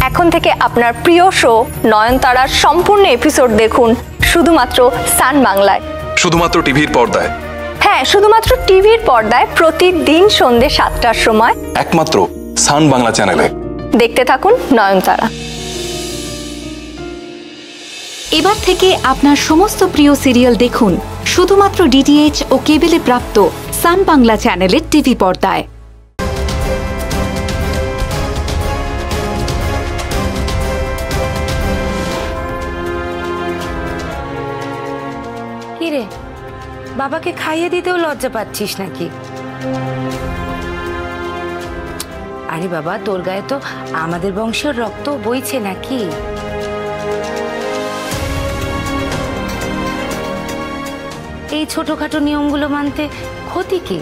এখন থেকে আপনার প্রিয় শো নয়নতারার সম্পূর্ণ এপিসোড দেখুন শুধুমাত্র সান বাংলায়, শুধুমাত্র টিভির পর্দায়। হ্যাঁ, শুধুমাত্র টিভির পর্দায় প্রতিদিন সন্ধ্যে 7টার সময় একমাত্র সান বাংলা চ্যানেলে। দেখতে থাকুন নয়নতারা। এবার থেকে আপনার সমস্ত প্রিয় সিরিয়াল দেখুন শুধুমাত্র ডিটিএইচ ও কেবেলে প্রাপ্ত সান বাংলা চ্যানেলের টিভি পর্দায়। কিরে, বাবাকে খাইয়ে দিতেও লজ্জা পাচ্ছিস নাকি? আরে বাবা, তোর গায়ে তো আমাদের বংশের রক্ত বইছে নাকি? এই ছোটখাটো নিয়মগুলো মানতে ক্ষতি কি?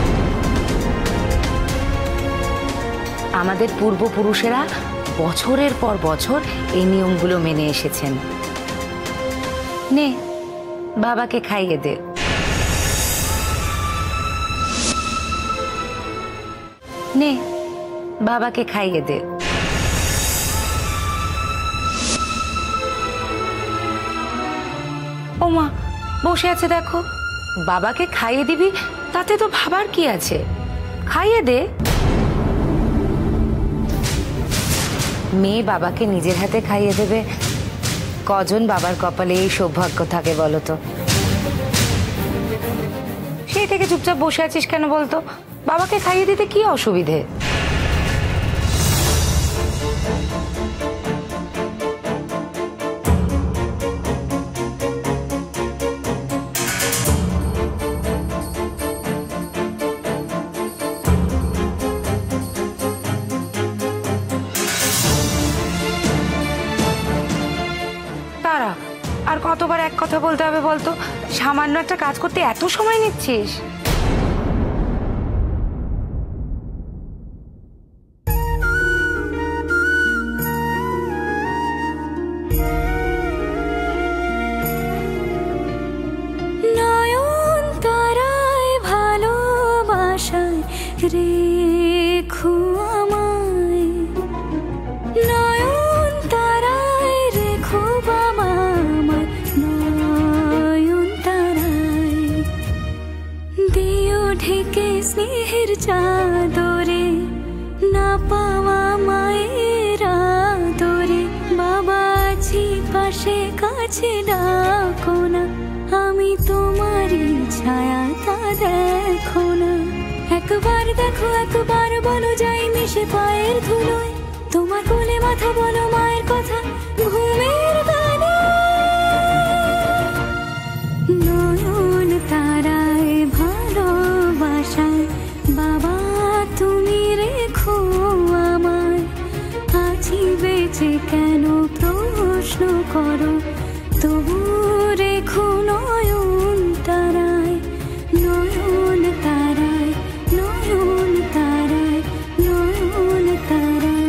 আমাদের পূর্বপুরুষেরা বছরের পর বছর এই নিয়মগুলো মেনে এসেছেন। নে, বাবাকে খাইয়ে দে। নে, বাবাকে খাইয়ে দে। ও মা, বসে আছে দেখো। বাবাকে খাইয়ে দিবি, তাতে তো ভাবার কি আছে? খাইয়ে দে। মেয়ে বাবাকে নিজের হাতে খাইয়ে দেবে, কজন বাবার কপালে এই সৌভাগ্য থাকে বলো তো? সেই থেকে চুপচাপ বসে আছিস কেন বলতো? বাবাকে খাইয়ে দিতে কি অসুবিধে? তারা, আর কতবার এক কথা বলতে হবে বলতো? সামান্য একটা কাজ করতে এত সময় নিচ্ছিস? নয়নতারায় ভালোবাসায় রেখো আমায়, নয়নতারায় রেখো বাবা আমায়, নয়নতারায় দিও ঢেকে স্নেহের চাদরে, না পাওয়া মায়ের আদরে, বাবা আছি পাশে কাছে ডাকো না, আমি তোমারই ছায়া তা দেখো না। একবার দেখো, একবার বলো, যাই মিশে পায়ের ধুলোয়, তোমার কোলে মাথা বলো মায়ের কথা ঘুমের গানে। নয়নতারায় ভালোবাসায় বাবা তুমি রেখো আমায়, আছি বেঁচে কেন প্রশ্ন করো, তবু রেখো নয়নতারায়, নয়নতারায়, নয়নতারায়, নয়নতারায়।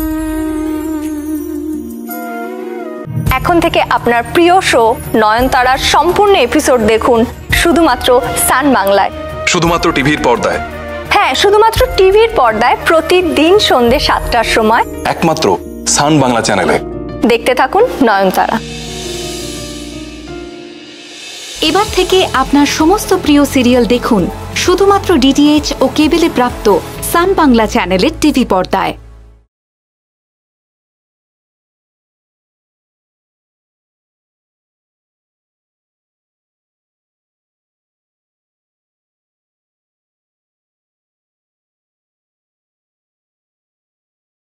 এখন থেকে আপনার প্রিয় শো নয়নতারার সম্পূর্ণ এপিসোড দেখুন শুধুমাত্র সান বাংলায়, শুধুমাত্র টিভির পর্দায়। হ্যাঁ, শুধুমাত্র টিভির পর্দায় প্রতিদিন সন্ধ্যে 7টার সময় একমাত্র সান বাংলা চ্যানেলে। দেখতে থাকুন নয়নতারা। এবার থেকে আপনার সমস্ত প্রিয় সিরিয়াল দেখুন শুধুমাত্র ডিটিএইচ ও কেবেলে প্রাপ্ত সান বাংলা চ্যানেলের টিভি পর্দায়।